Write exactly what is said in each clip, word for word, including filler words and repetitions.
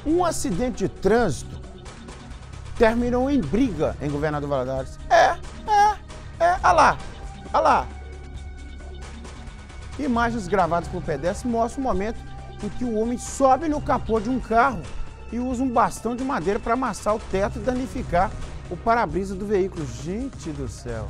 Um acidente de trânsito terminou em briga em Governador Valadares. É, é, é. Olha lá, olha lá. Imagens gravadas por pedestres mostram o momento em que o homem sobe no capô de um carro e usa um bastão de madeira para amassar o teto e danificar o para-brisa do veículo. Gente do céu.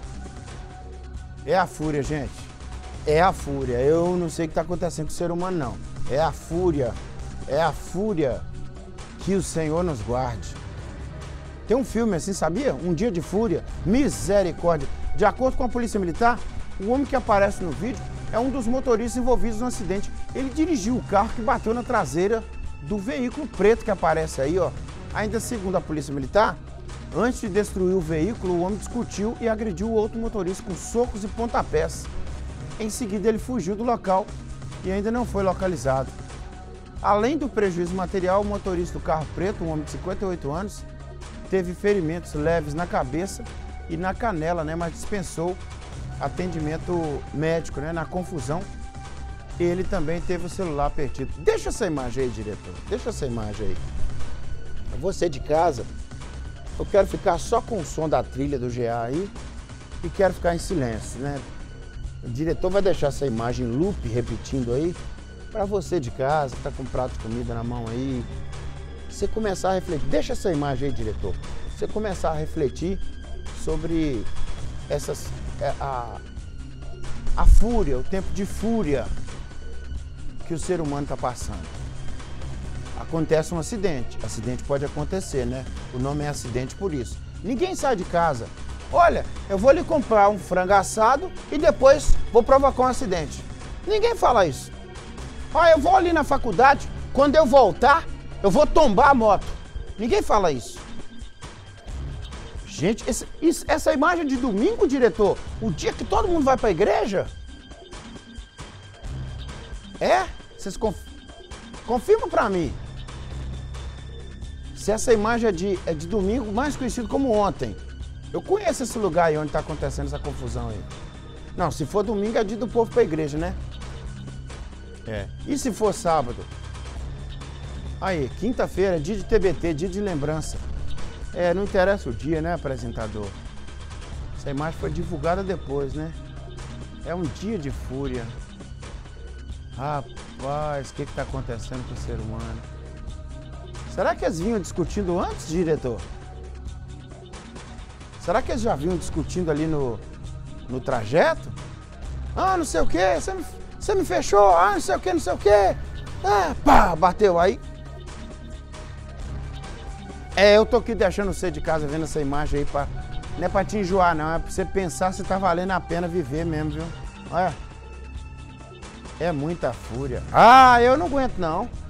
É a fúria, gente. É a fúria. Eu não sei o que está acontecendo com o ser humano, não. É a fúria. É a fúria. Que o Senhor nos guarde. Tem um filme assim, sabia? Um Dia de Fúria. Misericórdia. De acordo com a Polícia Militar, o homem que aparece no vídeo é um dos motoristas envolvidos no acidente. Ele dirigiu o carro que bateu na traseira do veículo preto que aparece aí, ó. Ainda segundo a Polícia Militar, antes de destruir o veículo, o homem discutiu e agrediu o outro motorista com socos e pontapés. Em seguida, ele fugiu do local e ainda não foi localizado. Além do prejuízo material, o motorista do carro preto, um homem de cinquenta e oito anos, teve ferimentos leves na cabeça e na canela, né, mas dispensou atendimento médico, né, na confusão. Ele também teve o celular perdido. Deixa essa imagem aí, diretor. Deixa essa imagem aí. Você de casa, eu quero ficar só com o som da trilha do G A aí e quero ficar em silêncio, né? O diretor vai deixar essa imagem em loop repetindo aí para você de casa, que tá com um prato de comida na mão aí, você começar a refletir. Deixa essa imagem aí, diretor. Você começar a refletir sobre essas a, a fúria, o tempo de fúria que o ser humano está passando. Acontece um acidente. Acidente pode acontecer, né? O nome é acidente por isso. Ninguém sai de casa. Olha, eu vou lhe comprar um frango assado e depois vou provocar um acidente. Ninguém fala isso. Olha, eu vou ali na faculdade, quando eu voltar, eu vou tombar a moto. Ninguém fala isso. Gente, esse, isso, essa imagem de domingo, diretor, o dia que todo mundo vai para a igreja? É? Vocês conf... confirmam para mim. Se essa imagem é de, é de domingo, mais conhecido como ontem. Eu conheço esse lugar aí onde está acontecendo essa confusão aí. Não, se for domingo é dia do povo para a igreja, né? É. E se for sábado? Aí, quinta-feira, dia de T B T, dia de lembrança. É, não interessa o dia, né, apresentador? Essa imagem foi divulgada depois, né? É um dia de fúria. Rapaz, o que está acontecendo com o ser humano? Será que eles vinham discutindo antes, diretor? Será que eles já vinham discutindo ali no, no trajeto? Ah, não sei o quê, você me, você me fechou, ah, não sei o quê, não sei o quê. Ah, pá, bateu aí. É, eu tô aqui deixando você de casa vendo essa imagem aí, pra, não é pra te enjoar não, é pra você pensar se tá valendo a pena viver mesmo, viu? Olha, é muita fúria. Ah, eu não aguento não.